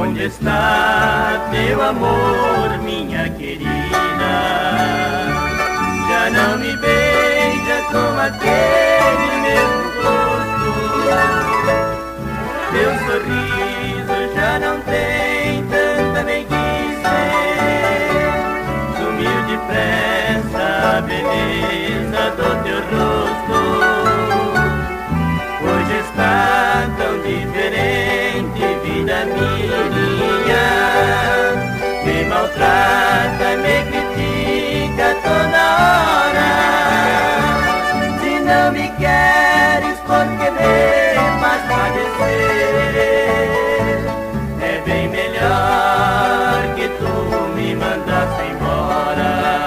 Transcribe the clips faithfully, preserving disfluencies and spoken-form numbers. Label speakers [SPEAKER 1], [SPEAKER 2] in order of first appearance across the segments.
[SPEAKER 1] Onde está teu amor, minha querida? Já não me beija com aquele mesmo gosto. Teu sorriso já não tem tanta meiguice. Sumiu depressa a beleza do teu rosto. Hoje está tão diferente, vida minha. Me maltrata, me critica toda hora. Se não me queres, porque me faz padecer. É bem melhor que tu me mandasse embora.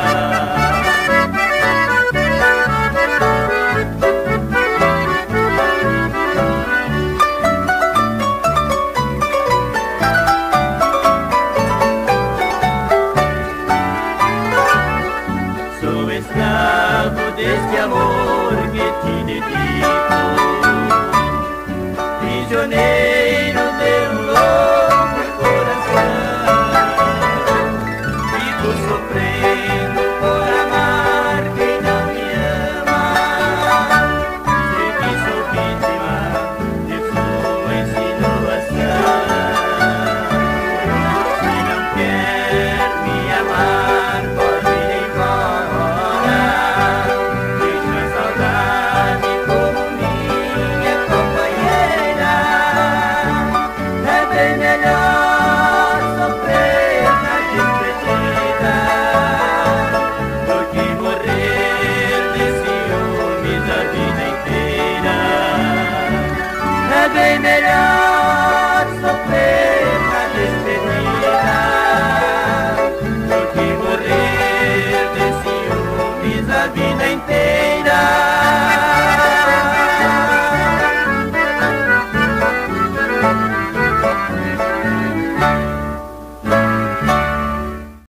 [SPEAKER 1] Deste amor que te dedico, prisioneiro de um louco coração, fico sofrendo por amar quem não me ama. Sei que sou vítima de sua insinuação. Se não quer me amar, pode ir embora. É bem melhor